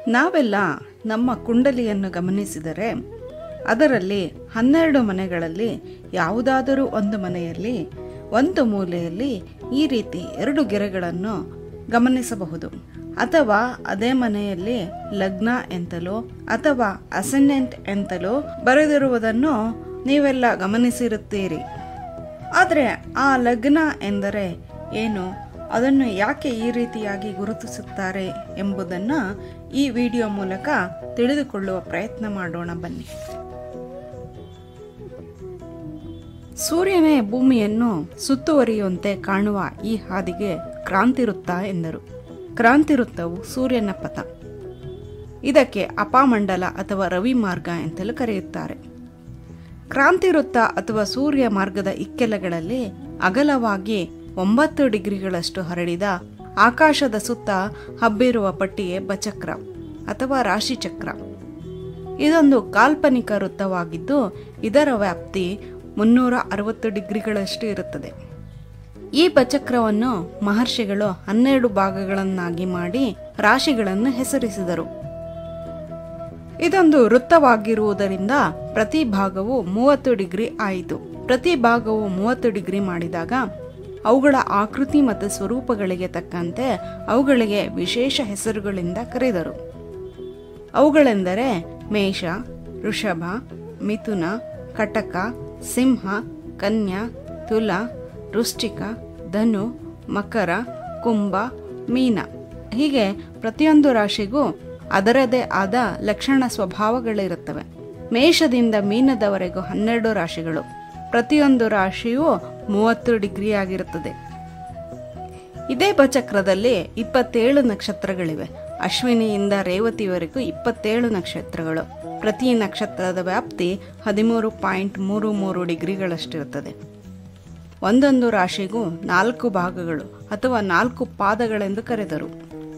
ನಾವೆಲ್ಲ ನಮ್ಮ ಕುಂಡಲಿಯನ್ನು ಗಮನಿಸಿದರೆ ಅದರಲ್ಲಿ 12 ಮನೆಗಳಲ್ಲಿ ಯಾವುದಾದರೂ ಒಂದು ಮನೆಯಲ್ಲಿ ಒಂದು ಮೂಲೆಯಲ್ಲಿ ಈ ರೀತಿ 2 ಗೆರೆಗಳನ್ನು ಗಮನಿಸಬಹುದು. ಅಥವಾ ಅದೇ ಮನೆಯಲ್ಲಿ ಲಗ್ನ ಎಂತಲೋ ಅಥವಾ ಅಸೆಂಡೆಂಟ್ ಎಂತಲೋ ಬರೆದಿರುವುದನ್ನು ನೀವೆಲ್ಲ ಗಮನಿಸಿರುತ್ತೀರಿ. ಆದರೆ ಆ ಲಗ್ನ ಎಂದರೆ ಏನು, ಅದನ್ನು ಯಾಕೆ ಈ ರೀತಿಯಾಗಿ ಗುರುತಿಸುತ್ತಾರೆ ಎಂಬುದನ್ನು ಈ ವಿಡಿಯೋ ಮೂಲಕ ತಿಳಿದುಕೊಳ್ಳುವ ಪ್ರಯತ್ನ ಮಾಡೋಣ ಬನ್ನಿ. ಸೂರ್ಯನೇ ಭೂಮಿಯನ್ನು ಸುತ್ತುವರಿಯುವಂತೆ ಕಾಣುವ ಈ ಹಾದಿಗೆ ಕ್ರಾಂತಿವೃತ್ತ ಎಂದರು. ಕ್ರಾಂತಿವೃತ್ತವು ಸೂರ್ಯನ ಪಥ. ಇದಕ್ಕೆ ಅಪಮಂಡಲ ಅಥವಾ ರವಿ ಮಾರ್ಗ ಎಂತಲೂ ಕರೆಯುತ್ತಾರೆ. ಕ್ರಾಂತಿವೃತ್ತ ಅಥವಾ ಸೂರ್ಯ ಮಾರ್ಗದ ಇಕ್ಕೆಲಗಳಲ್ಲಿ ಅಗಲವಾಗಿ 9 ಡಿಗ್ರಿಗಳಷ್ಟು ಹರಡಿದ ಆಕಾಶದ ಸುತ್ತ ಹಬ್ಬಿರುವ ಪಟ್ಟಿಯೇ ಬಚಕ್ರ ಅಥವಾ ರಾಶಿಚಕ್ರ. ಇದೊಂದು ಕಾಲ್ಪನಿಕ ವೃತ್ತವಾಗಿದ್ದು ಇದರ ವ್ಯಾಪ್ತಿ 360 ಡಿಗ್ರಿಗಳಷ್ಟು ಇರುತ್ತದೆ. ಈ ಬಚಕ್ರವನ್ನು ಮಹರ್ಷಿಗಳು 12 ಭಾಗಗಳನ್ನಾಗಿ ಮಾಡಿ ರಾಶಿಗಳನ್ನು ಹೆಸರಿಸಿದರು. ಇದೊಂದು ವೃತ್ತವಾಗಿರುವುದರಿಂದ ಪ್ರತಿ ಭಾಗವು 30 ಡಿಗ್ರಿ ಆಯಿತು. ಪ್ರತಿ ಭಾಗವು 30 ಡಿಗ್ರಿ ಮಾಡಿದಾಗ ಅವುಗಳ ಆಕೃತಿ ಮತ್ತು ಸ್ವರೂಪಗಳಿಗೆ ತಕ್ಕಂತೆ ಅವುಗಳಿಗೆ ವಿಶೇಷ ಹೆಸರುಗಳಿಂದ ಕರೆದರು. ಅವುಗಳೆಂದರೆ ಮೇಷ, ವೃಷಭ, ಮಿಥುನ, ಕಟಕ, ಸಿಂಹ, ಕನ್ಯಾ, ತುಲ, ವೃಶ್ಚಿಕ, ಧನು, ಮಕರ, ಕುಂಭ, ಮೀನ. ಹೀಗೆ ಪ್ರತಿಯೊಂದು ರಾಶಿಗೂ ಅದರದೇ ಆದ ಲಕ್ಷಣ ಸ್ವಭಾವಗಳಿರುತ್ತವೆ. ಮೇಷದಿಂದ ಮೀನದವರೆಗೂ 12 ರಾಶಿಗಳು. ಪ್ರತಿಯೊಂದು ರಾಶಿಯೂ 30 ಡಿಗ್ರಿ ಆಗಿರುತ್ತದೆ. ಇದೇ ಬಚಕ್ರದಲ್ಲಿ 27 ನಕ್ಷತ್ರಗಳಿವೆ. ಅಶ್ವಿನಿಯಿಂದ ರೇವತಿವರೆಗೂ 27 ನಕ್ಷತ್ರಗಳು. ಪ್ರತಿ ನಕ್ಷತ್ರದ ವ್ಯಾಪ್ತಿ 13.33 ಡಿಗ್ರಿಗಳಷ್ಟಿರುತ್ತದೆ. ಒಂದೊಂದು ರಾಶಿಗೂ 4 ಭಾಗಗಳು ಅಥವಾ 4 ಪಾದಗಳೆಂದು ಕರೆದರು.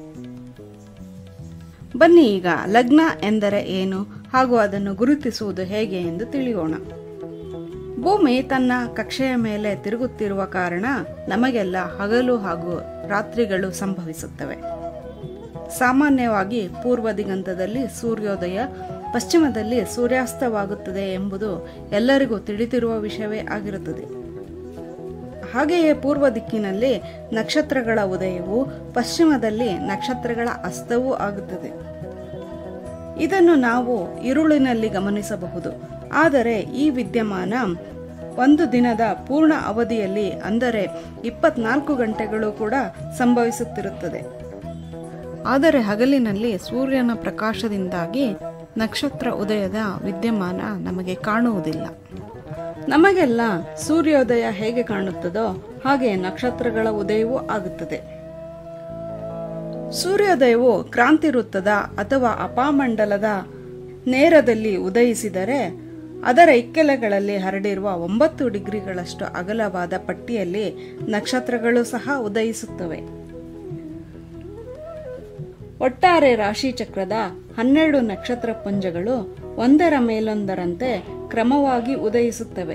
ಬನ್ನಿ ಈಗ ಲಗ್ನ ಎಂದರೆ ಏನು ಹಾಗೂ ಅದನ್ನು ಗುರುತಿಸುವುದು ಹೇಗೆ ಎಂದು ತಿಳಿಯೋಣ. ಭೂಮಿ ತನ್ನ ಕಕ್ಷೆಯ ಮೇಲೆ ತಿರುಗುತ್ತಿರುವ ಕಾರಣ ನಮಗೆಲ್ಲ ಹಗಲು ಹಾಗೂ ರಾತ್ರಿಗಳು ಸಂಭವಿಸುತ್ತವೆ. ಸಾಮಾನ್ಯವಾಗಿ ಪೂರ್ವ ದಿಗಂತದಲ್ಲಿ ಸೂರ್ಯೋದಯ, ಪಶ್ಚಿಮದಲ್ಲಿ ಸೂರ್ಯಾಸ್ತವಾಗುತ್ತದೆ ಎಂಬುದು ಎಲ್ಲರಿಗೂ ತಿಳಿದಿರುವ ವಿಷಯವೇ ಆಗಿರುತ್ತದೆ. ಹಾಗೆಯೇ ಪೂರ್ವ ದಿಕ್ಕಿನಲ್ಲಿ ನಕ್ಷತ್ರಗಳ ಉದಯವು, ಪಶ್ಚಿಮದಲ್ಲಿ ನಕ್ಷತ್ರಗಳ ಅಸ್ತವೂ ಆಗುತ್ತದೆ. ಇದನ್ನು ನಾವು ಇರುಳಿನಲ್ಲಿ ಗಮನಿಸಬಹುದು. ಆದರೆ ಈ ವಿದ್ಯಮಾನ ಒಂದು ದಿನದ ಪೂರ್ಣ ಅವಧಿಯಲ್ಲಿ ಅಂದರೆ 24 ಗಂಟೆಗಳು ಕೂಡ ಸಂಭವಿಸುತ್ತಿರುತ್ತದೆ. ಆದರೆ ಹಗಲಿನಲ್ಲಿ ಸೂರ್ಯನ ಪ್ರಕಾಶದಿಂದಾಗಿ ನಕ್ಷತ್ರ ಉದಯದ ವಿದ್ಯಮಾನ ನಮಗೆ ಕಾಣುವುದಿಲ್ಲ. ನಮಗೆಲ್ಲ ಸೂರ್ಯೋದಯ ಹೇಗೆ ಕಾಣುತ್ತದೋ ಹಾಗೆ ನಕ್ಷತ್ರಗಳ ಉದಯವೂ ಆಗುತ್ತದೆ. ಸೂರ್ಯೋದಯವು ಕ್ರಾಂತಿ ವೃತ್ತದ ಅಥವಾ ಅಪಮಂಡಲದ ನೇರದಲ್ಲಿ ಉದಯಿಸಿದರೆ ಅದರ ಇಕ್ಕೆಲಗಳಲ್ಲಿ ಹರಡಿರುವ 9 ಡಿಗ್ರಿಗಳಷ್ಟು ಅಗಲವಾದ ಪಟ್ಟಿಯಲ್ಲಿ ನಕ್ಷತ್ರಗಳು ಸಹ ಉದಯಿಸುತ್ತವೆ. ಒಟ್ಟಾರೆ ರಾಶಿಚಕ್ರದ 12 ನಕ್ಷತ್ರ ಪುಂಜಗಳು ಒಂದರ ಮೇಲೊಂದರಂತೆ ಕ್ರಮವಾಗಿ ಉದಯಿಸುತ್ತವೆ.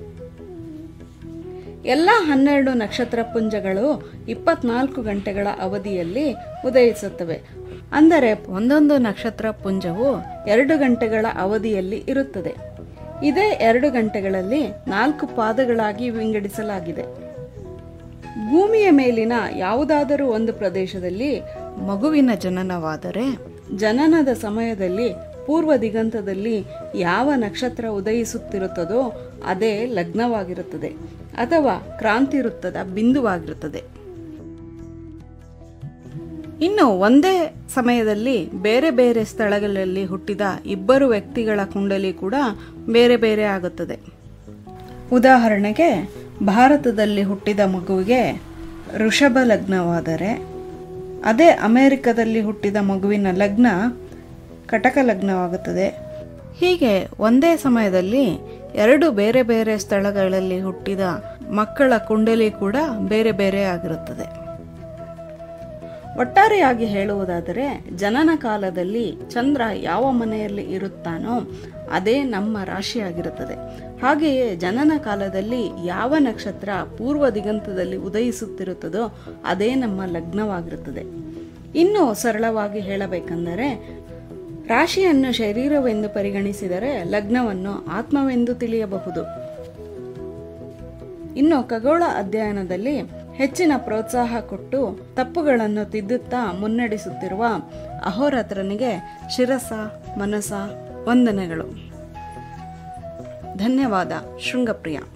ಎಲ್ಲ 12 ನಕ್ಷತ್ರ ಪುಂಜಗಳು 24 ಗಂಟೆಗಳ ಅವಧಿಯಲ್ಲಿ ಉದಯಿಸುತ್ತವೆ. ಅಂದರೆ ಒಂದೊಂದು ನಕ್ಷತ್ರ ಪುಂಜವು 2 ಗಂಟೆಗಳ ಅವಧಿಯಲ್ಲಿ ಇರುತ್ತದೆ. ಇದೇ 2 ಗಂಟೆಗಳಲ್ಲಿ 4 ಪಾದಗಳಾಗಿ ವಿಂಗಡಿಸಲಾಗಿದೆ. ಭೂಮಿಯ ಮೇಲಿನ ಯಾವುದಾದರೂ ಒಂದು ಪ್ರದೇಶದಲ್ಲಿ ಮಗುವಿನ ಜನನವಾದರೆ ಜನನದ ಸಮಯದಲ್ಲಿ ಪೂರ್ವ ದಿಗಂತದಲ್ಲಿ ಯಾವ ನಕ್ಷತ್ರ ಉದಯಿಸುತ್ತಿರುತ್ತದೋ ಅದೇ ಲಗ್ನವಾಗಿರುತ್ತದೆ ಅಥವಾ ಕ್ರಾಂತಿ ವೃತ್ತದ ಬಿಂದುವಾಗಿರುತ್ತದೆ. ಇನ್ನು ಒಂದೇ ಸಮಯದಲ್ಲಿ ಬೇರೆ ಬೇರೆ ಸ್ಥಳಗಳಲ್ಲಿ ಹುಟ್ಟಿದ 2 ವ್ಯಕ್ತಿಗಳ ಕುಂಡಲಿ ಕೂಡ ಬೇರೆ ಬೇರೆ ಆಗುತ್ತದೆ. ಉದಾಹರಣೆಗೆ ಭಾರತದಲ್ಲಿ ಹುಟ್ಟಿದ ಮಗುವಿಗೆ ವೃಷಭ ಲಗ್ನವಾದರೆ ಅದೇ ಅಮೆರಿಕದಲ್ಲಿ ಹುಟ್ಟಿದ ಮಗುವಿನ ಲಗ್ನ ಕಟಕ ಲಗ್ನವಾಗುತ್ತದೆ. ಹೀಗೆ ಒಂದೇ ಸಮಯದಲ್ಲಿ 2 ಬೇರೆ ಬೇರೆ ಸ್ಥಳಗಳಲ್ಲಿ ಹುಟ್ಟಿದ ಮಕ್ಕಳ ಕುಂಡಲಿ ಕೂಡ ಬೇರೆ ಬೇರೆ ಆಗಿರುತ್ತದೆ. ಒಟ್ಟಾರೆಯಾಗಿ ಹೇಳುವುದಾದರೆ ಜನನ ಕಾಲದಲ್ಲಿ ಚಂದ್ರ ಯಾವ ಮನೆಯಲ್ಲಿ ಇರುತ್ತಾನೋ ಅದೇ ನಮ್ಮ ರಾಶಿಯಾಗಿರುತ್ತದೆ. ಹಾಗೆಯೇ ಜನನ ಕಾಲದಲ್ಲಿ ಯಾವ ನಕ್ಷತ್ರ ಪೂರ್ವ ದಿಗಂತದಲ್ಲಿ ಉದಯಿಸುತ್ತಿರುತ್ತದೋ ಅದೇ ನಮ್ಮ ಲಗ್ನವಾಗಿರುತ್ತದೆ. ಇನ್ನೂ ಸರಳವಾಗಿ ಹೇಳಬೇಕೆಂದರೆ ರಾಶಿಯನ್ನು ಶರೀರವೆಂದು ಪರಿಗಣಿಸಿದರೆ ಲಗ್ನವನ್ನು ಆತ್ಮವೆಂದು ತಿಳಿಯಬಹುದು. ಇನ್ನು ಖಗೋಳ ಅಧ್ಯಯನದಲ್ಲಿ ಹೆಚ್ಚಿನ ಪ್ರೋತ್ಸಾಹ ಕೊಟ್ಟು ತಪ್ಪುಗಳನ್ನು ತಿದ್ದುತ್ತಾ ಮುನ್ನಡೆಸುತ್ತಿರುವ ಅಹೋರಾತ್ರನಿಗೆ ಶಿರಸ ಮನಸ ವಂದನೆಗಳು. ಧನ್ಯವಾದ. ಶೃಂಗಪ್ರಿಯ.